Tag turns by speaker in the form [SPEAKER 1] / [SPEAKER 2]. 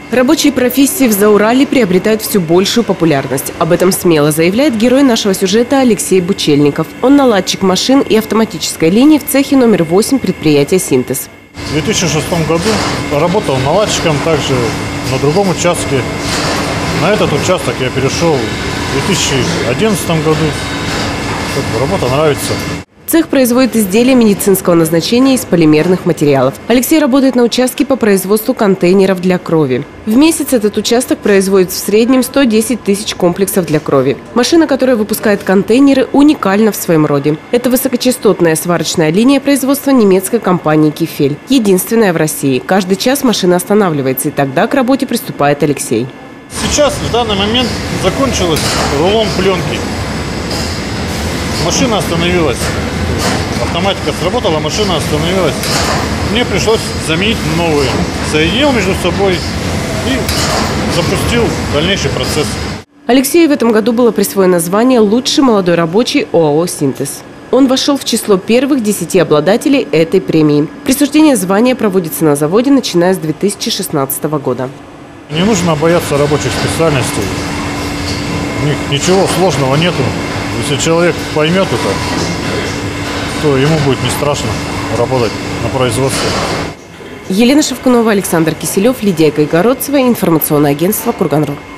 [SPEAKER 1] Рабочие профессии в Заурале приобретают все большую популярность. Об этом смело заявляет герой нашего сюжета Алексей Бучельников. Он наладчик машин и автоматической линии в цехе номер 8 предприятия «Синтез».
[SPEAKER 2] В 2006 году работал наладчиком также на другом участке. На этот участок я перешел в 2011 году. Работа нравится.
[SPEAKER 1] Цех производит изделия медицинского назначения из полимерных материалов. Алексей работает на участке по производству контейнеров для крови. В месяц этот участок производит в среднем 110 тысяч комплексов для крови. Машина, которая выпускает контейнеры, уникальна в своем роде. Это высокочастотная сварочная линия производства немецкой компании «Кефель». Единственная в России. Каждый час машина останавливается, и тогда к работе приступает Алексей.
[SPEAKER 2] Сейчас, в данный момент, закончилась рулон пленки. Машина остановилась. Автоматика сработала, машина остановилась. Мне пришлось заменить новые. Соединил между собой и запустил дальнейший процесс.
[SPEAKER 1] Алексею в этом году было присвоено звание «Лучший молодой рабочий ОАО «Синтез». Он вошел в число первых 10 обладателей этой премии. Присуждение звания проводится на заводе, начиная с 2016 года.
[SPEAKER 2] Не нужно бояться рабочих специальностей. У них ничего сложного нету. Если человек поймет это, то ему будет не страшно работать на производстве.
[SPEAKER 1] Елена Шевкунова, Александр Киселев, Лидия Гайгородцева, информационное агентство «Курганру».